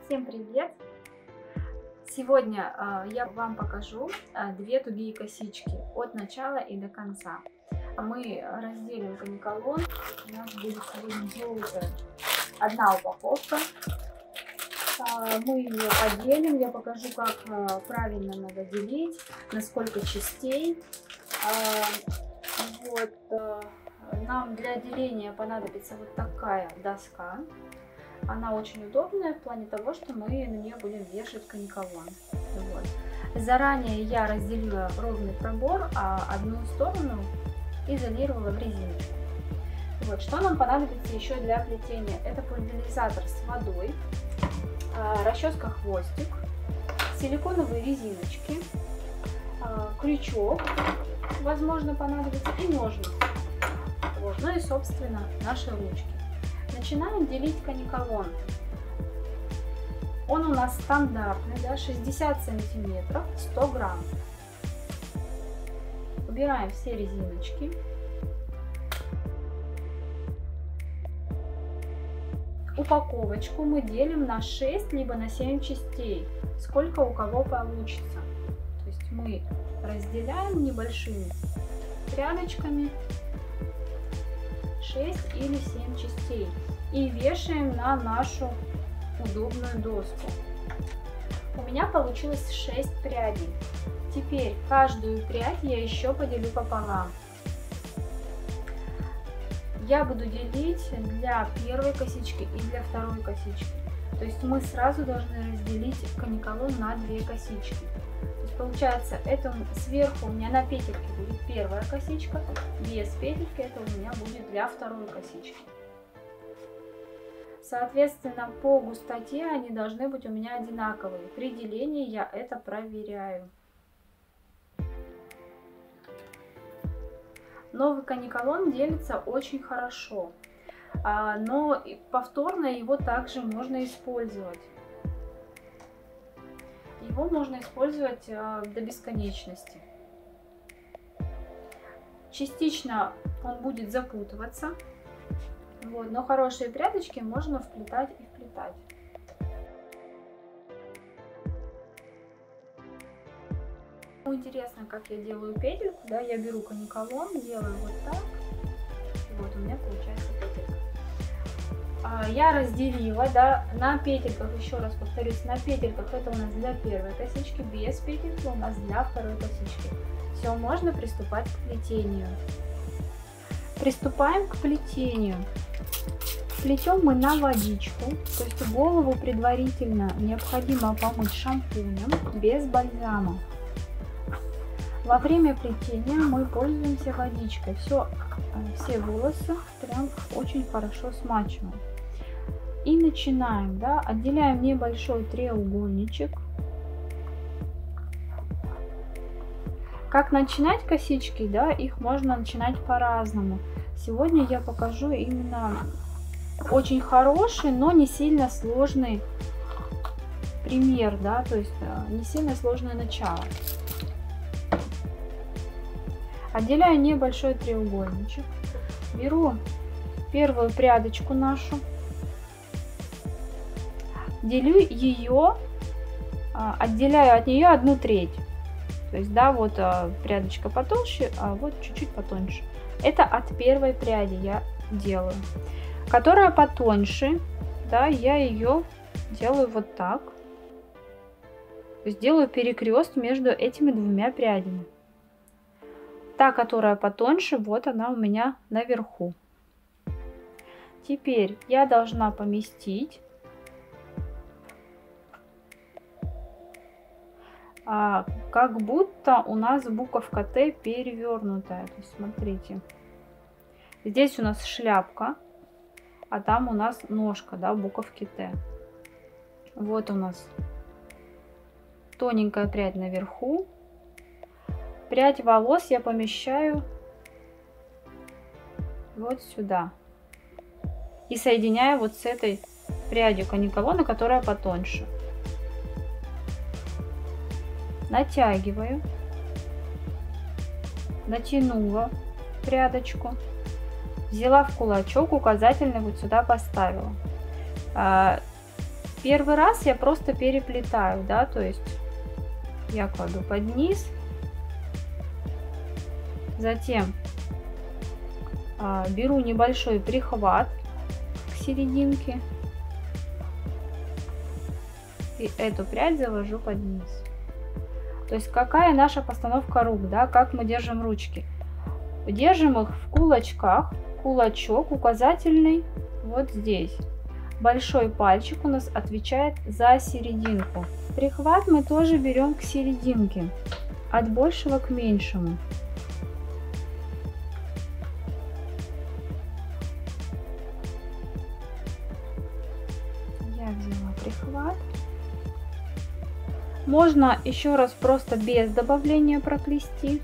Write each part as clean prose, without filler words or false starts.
Всем привет! Сегодня я вам покажу две тугие косички от начала и до конца. Мы разделим каниколон. У нас будет сегодня желтая одна упаковка. Мы ее поделим. Я покажу, как правильно надо делить, на сколько частей. Нам для деления понадобится вот такая доска. Она очень удобная в плане того, что мы на нее будем вешать каниколон. Заранее я разделила ровный пробор, а одну сторону изолировала в резиночку. Что нам понадобится еще для плетения? Это пульверизатор с водой, расческа-хвостик, силиконовые резиночки, крючок, возможно, понадобится, и ножницы. Ну и, собственно, наши ручки. Начинаем делить каниколон. Он у нас стандартный, 60 сантиметров, 100 грамм. Убираем все резиночки. Упаковочку мы делим на 6 либо на 7 частей, сколько у кого получится. То есть мы разделяем небольшими прядочками 6 или 7 частей и вешаем на нашу удобную доску. У меня получилось 6 прядей. Теперь каждую прядь я еще поделю пополам. Я буду делить для первой косички и для второй косички. То есть мы сразу должны разделить каниколон на 2 косички. Получается, это сверху у меня на петельке будет первая косичка, без петельки это у меня будет для второй косички. Соответственно, по густоте они должны быть у меня одинаковые. При делении я это проверяю. Новый каниколон делится очень хорошо, но повторно его также можно использовать. Его можно использовать до бесконечности. Частично он будет запутываться, но хорошие прядочки можно вплетать и вплетать. Интересно, как я делаю петельку, я беру каниколон, делаю вот так, и вот у меня получается петелька. Я разделила, на петельках, еще раз повторюсь, на петельках это у нас для первой косички, без петельки у нас для второй косички. Все, можно приступать к плетению. Приступаем к плетению. Плетем мы на водичку, то есть голову предварительно необходимо помыть шампунем, без бальзама. Во время плетения мы пользуемся водичкой, все волосы прям очень хорошо смачиваем. И начинаем, отделяем небольшой треугольничек. Как начинать косички, их можно начинать по-разному. Сегодня я покажу именно очень хороший, но не сильно сложный пример, то есть не сильно сложное начало. Отделяю небольшой треугольничек, беру первую прядочку нашу, делю ее, отделяю от нее 1/3. То есть, прядочка потолще, а вот чуть-чуть потоньше. Это от первой пряди я делаю. Которая потоньше, я ее делаю вот так. То есть делаю перекрест между этими двумя прядями. Та, которая потоньше, вот она у меня наверху. Теперь я должна поместить как будто у нас буковка Т перевернутая. То есть, смотрите, здесь у нас шляпка, а там у нас ножка, буковки Т. Вот у нас тоненькая прядь наверху. Прядь волос я помещаю вот сюда и соединяю вот с этой прядью каниколона, которая потоньше. Натягиваю, натянула прядочку, взяла в кулачок, указательный вот сюда поставила. Первый раз я просто переплетаю, да, то есть я кладу под низ, затем беру небольшой прихват к серединке и эту прядь завожу под низ. То есть какая наша постановка рук, да, как мы держим ручки. Держим их в кулачках, кулачок указательный вот здесь. Большой пальчик у нас отвечает за серединку. Прихват мы тоже берем к серединке, от большего к меньшему. Я взяла прихват. Можно еще раз просто без добавления проплести.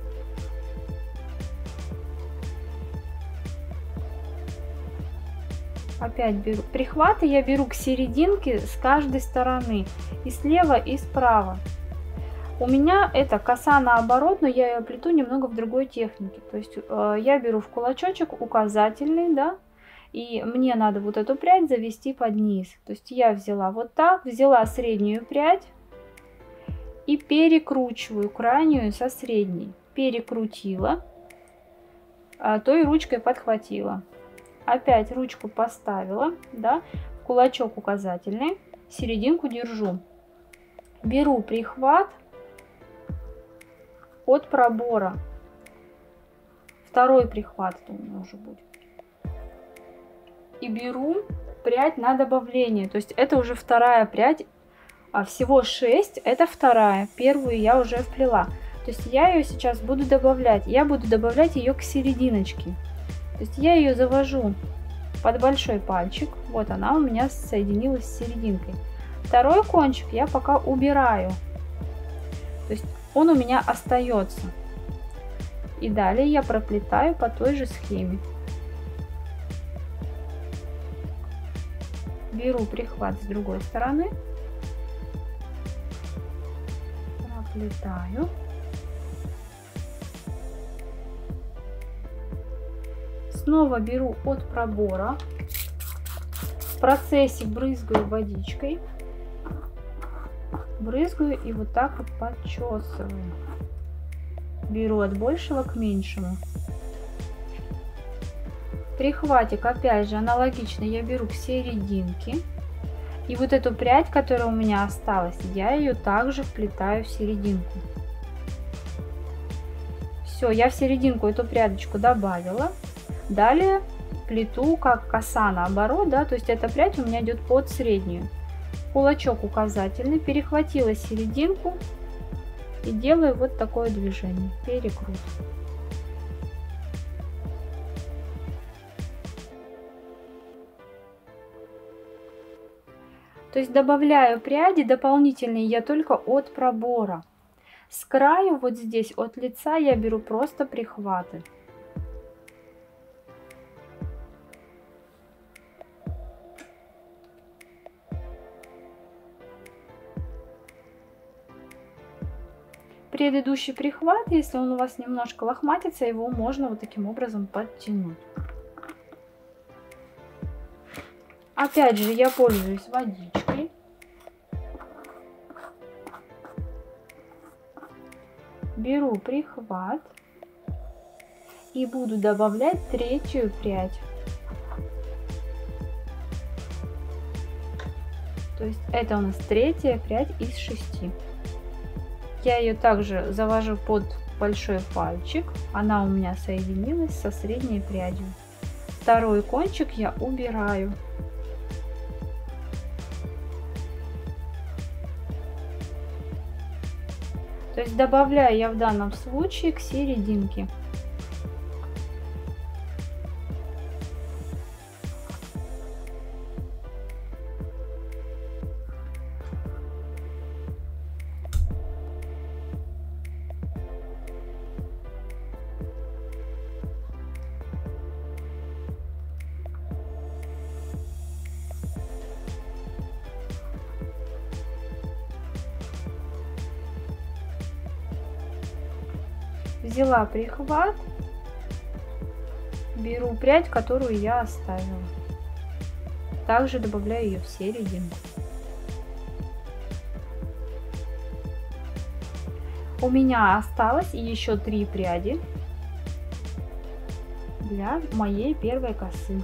Опять беру прихваты, я беру к серединке с каждой стороны, и слева, и справа. У меня это коса наоборот, но я ее плету немного в другой технике. То есть я беру в кулачочек указательный, да, и мне надо вот эту прядь завести под низ. То есть я взяла вот так, взяла среднюю прядь и перекручиваю крайнюю со средней. Перекрутила, той ручкой подхватила. Опять ручку поставила, да, кулачок указательный, серединку держу. Беру прихват от пробора. Второй прихват это у меня уже будет. И беру прядь на добавление. То есть это уже вторая прядь. А всего 6, это вторая. Первую я уже вплела. То есть я ее сейчас буду добавлять. Я буду добавлять ее к серединочке. То есть я ее завожу под большой пальчик. Вот она у меня соединилась с серединкой. Второй кончик я пока убираю. То есть он у меня остается. И далее я проплетаю по той же схеме. Беру прихват с другой стороны. Проплетаю. Снова беру от пробора. В процессе брызгаю водичкой. Брызгаю и вот так вот подчесываю. Беру от большего к меньшему. Прихватик опять же аналогично я беру к серединке. И вот эту прядь, которая у меня осталась, я ее также вплетаю в серединку. Все, я в серединку эту прядочку добавила. Далее плету как коса наоборот, да, то есть эта прядь у меня идет под среднюю. Кулачок указательный, перехватила серединку и делаю вот такое движение, перекрут. То есть добавляю пряди дополнительные я только от пробора. С краю вот здесь от лица я беру просто прихваты. Предыдущий прихват, если он у вас немножко лохматится, его можно вот таким образом подтянуть. Опять же я пользуюсь водичкой. Беру прихват и буду добавлять третью прядь. То есть это у нас третья прядь из 6. Я ее также завожу под большой пальчик. Она у меня соединилась со средней прядью. Второй кончик я убираю. То есть добавляю я в данном случае к серединке. Взяла прихват, беру прядь, которую я оставила. Также добавляю ее в серединку. У меня осталось еще 3 пряди для моей первой косы.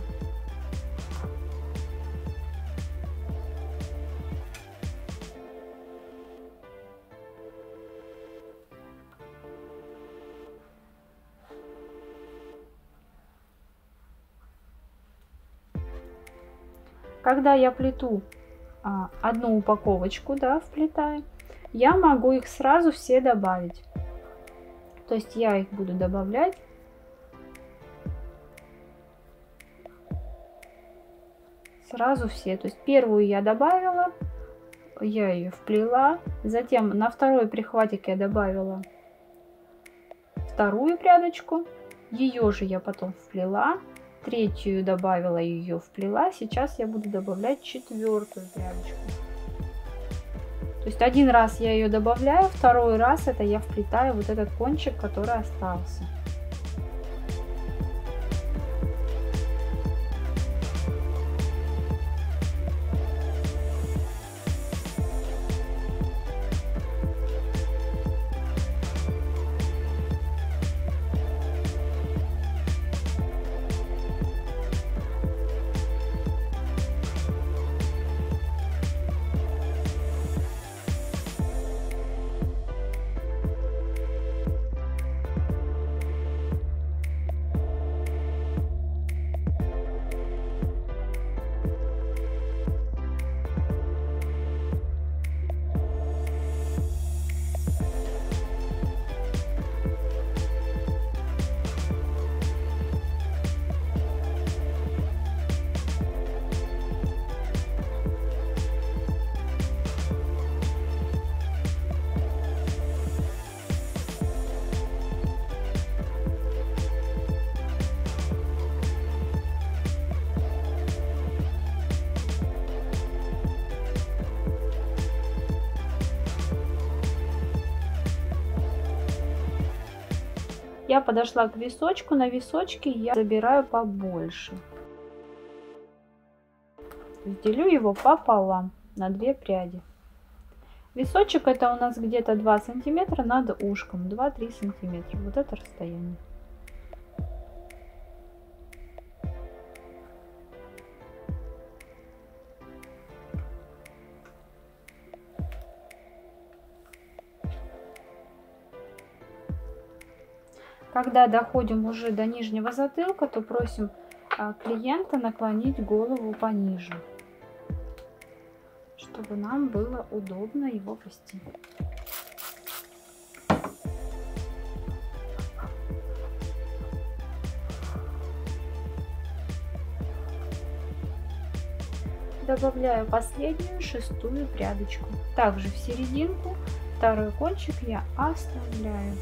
Когда я плету одну упаковочку, да, вплетаю, я могу их сразу все добавить. То есть я их буду добавлять сразу все. То есть первую я добавила, я ее вплела, затем на второй прихватик я добавила вторую прядочку, ее же я потом вплела, третью добавила, ее вплела. Сейчас я буду добавлять четвертую прядочку. То есть один раз я ее добавляю, второй раз это я вплетаю вот этот кончик, который остался. Я подошла к височку, на височке я забираю побольше. Делю его пополам на 2 пряди. Височек это у нас где-то 2 сантиметра над ушком, 2-3 сантиметра. Вот это расстояние. Когда доходим уже до нижнего затылка, то просим клиента наклонить голову пониже, чтобы нам было удобно его плести. Добавляю последнюю, 6-ю прядочку. Также в серединку второй кончик я оставляю.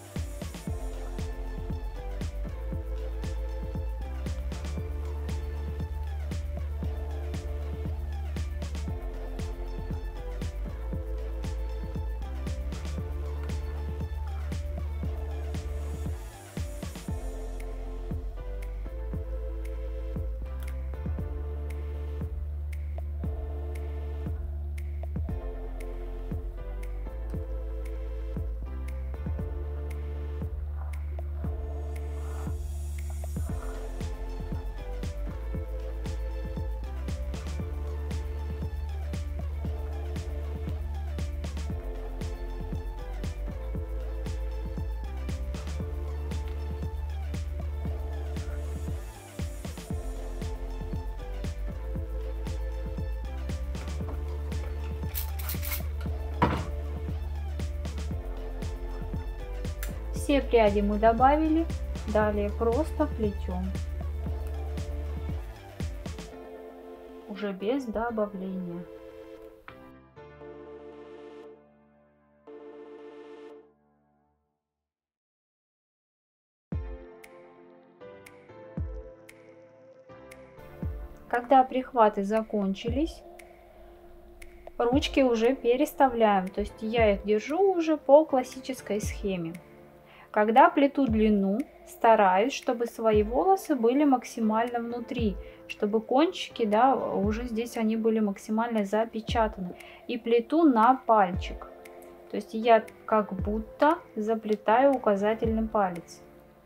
Все пряди мы добавили, далее просто плетем, уже без добавления. Когда прихваты закончились, ручки уже переставляем, то есть я их держу уже по классической схеме. Когда плету длину, стараюсь, чтобы свои волосы были максимально внутри, чтобы кончики, да, уже здесь они были максимально запечатаны. И плету на пальчик. То То есть я как будто заплетаю указательный палец.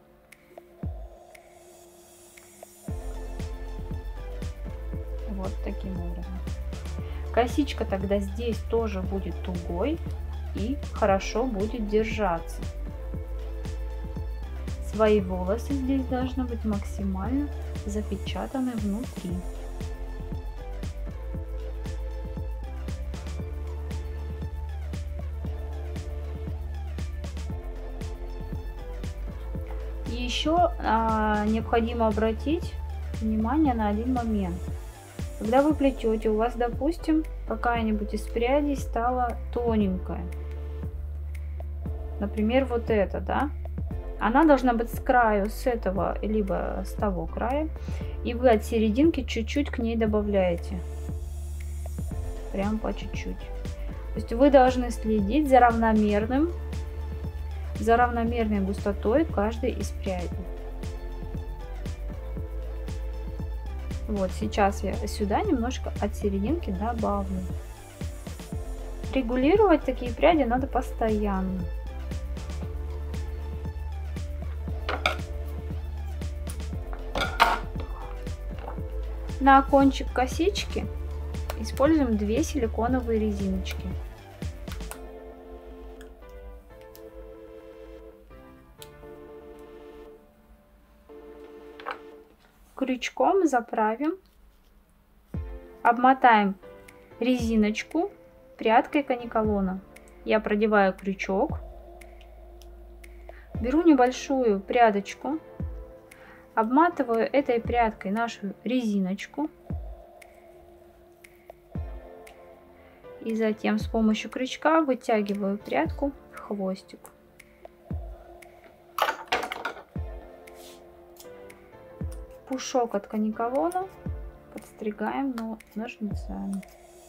Вот таким образом. Косичка тогда здесь тоже будет тугой и хорошо будет держаться. Свои волосы здесь должны быть максимально запечатаны внутри. И еще необходимо обратить внимание на один момент. Когда вы плетете, у вас, допустим, какая-нибудь из прядей стала тоненькая. Например, вот эта, да? Она должна быть с краю, с этого, либо с того края. И вы от серединки чуть-чуть к ней добавляете. Прям по чуть-чуть. То есть вы должны следить за равномерной густотой каждой из прядей. Вот сейчас я сюда немножко от серединки добавлю. Регулировать такие пряди надо постоянно. На кончик косички используем 2 силиконовые резиночки. Крючком заправим, обмотаем резиночку прядкой каниколона. Я продеваю крючок, беру небольшую прядочку, обматываю этой прядкой нашу резиночку и затем с помощью крючка вытягиваю прядку в хвостик. Пушок от каниколона подстригаем ножницами.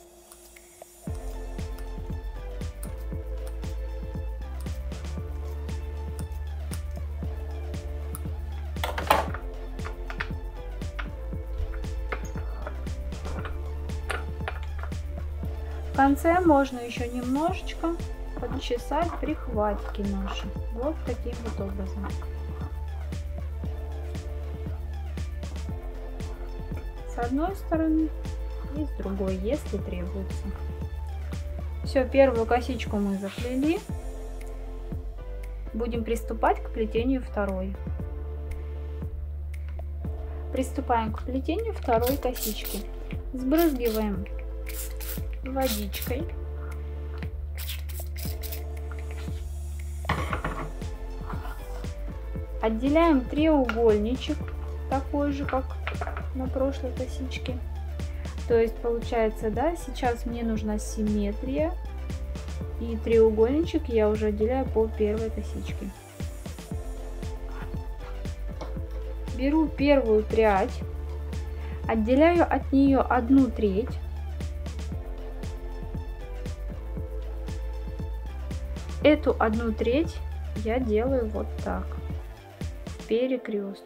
В конце можно еще немножечко подчесать прихватки наши. Вот таким вот образом. С одной стороны и с другой, если требуется. Все, первую косичку мы заплели. Будем приступать к плетению второй. Приступаем к плетению второй косички. Сбрызгиваем водичкой. Отделяем треугольничек, такой же, как на прошлой косичке. То есть получается, да, сейчас мне нужна симметрия, и треугольничек я уже отделяю по первой косичке. Беру первую прядь, отделяю от нее 1/3. Эту 1/3 я делаю вот так, перекрест.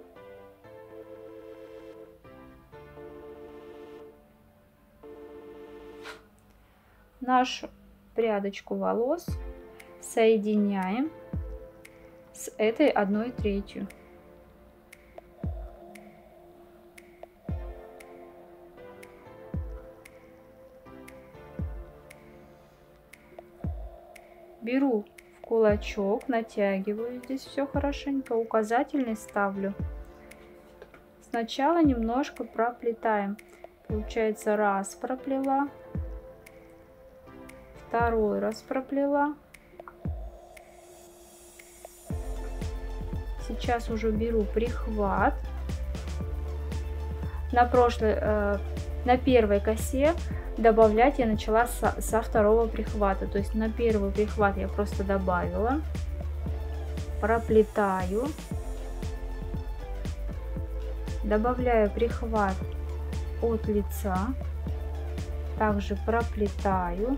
Нашу прядочку волос соединяем с этой 1/3. Беру в кулачок, натягиваю здесь все хорошенько, указательный ставлю. Сначала немножко проплетаем. Получается, раз проплела, второй раз проплела. Сейчас уже беру прихват. На первой косе добавлять я начала со второго прихвата. То есть на первый прихват я просто добавила, проплетаю, добавляю прихват от лица, также проплетаю.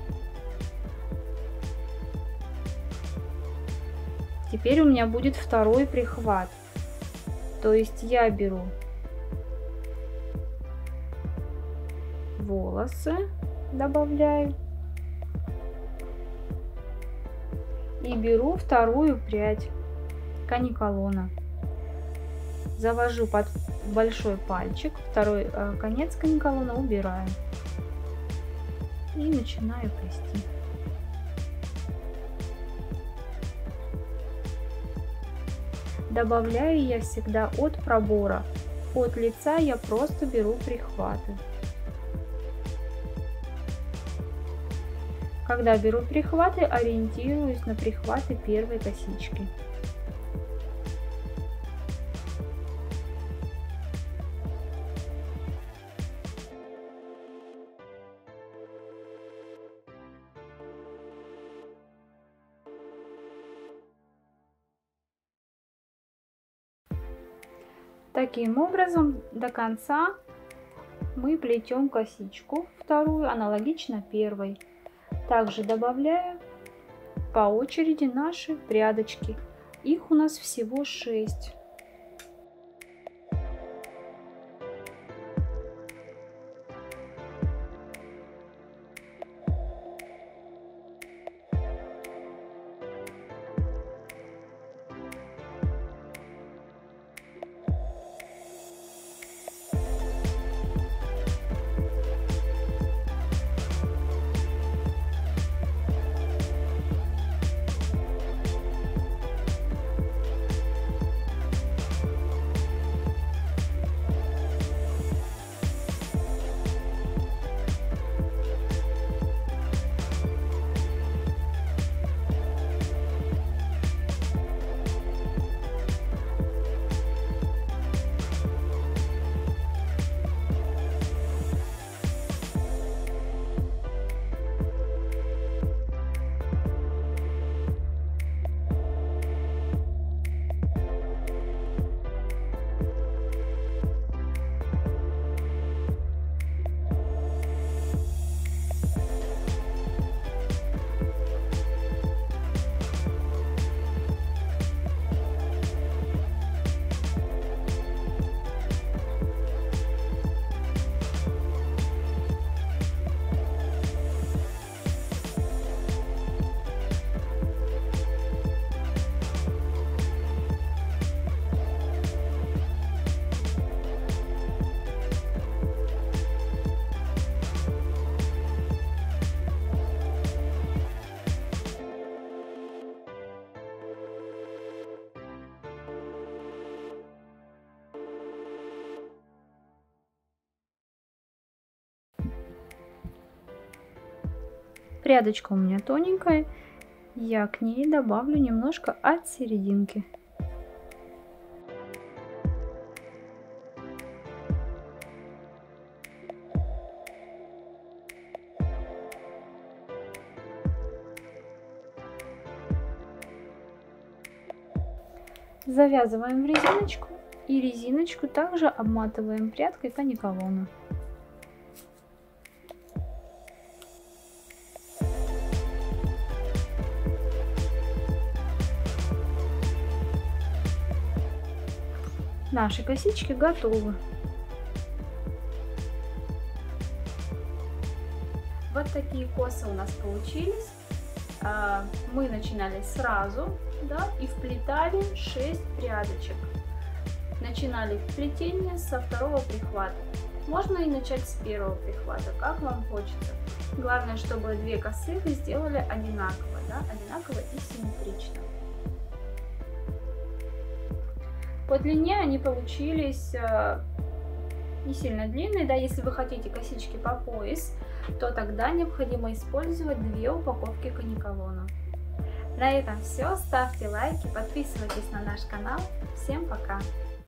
Теперь у меня будет второй прихват. То есть я беру волосы, добавляю, и беру вторую прядь каниколона. Завожу под большой пальчик, второй конец каниколона убираю и начинаю плести. Добавляю я всегда от пробора. От лица я просто беру прихваты. Когда беру прихваты, ориентируюсь на прихваты первой косички. Таким образом, до конца мы плетем косичку вторую, аналогично первой. Также добавляю по очереди наши прядочки. Их у нас всего 6. Прядочка у меня тоненькая, я к ней добавлю немножко от серединки. Завязываем в резиночку и резиночку также обматываем прядкой каниколона. Наши косички готовы. Вот такие косы у нас получились. Мы начинали сразу, да, и вплетали 6 прядочек. Начинали плетение со второго прихвата. Можно и начать с первого прихвата, как вам хочется. Главное, чтобы 2 косы вы сделали одинаково, да, одинаково и симметрично. По длине они получились не сильно длинные, да, если вы хотите косички по пояс, то тогда необходимо использовать 2 упаковки каниколона. На этом все, ставьте лайки, подписывайтесь на наш канал. Всем пока!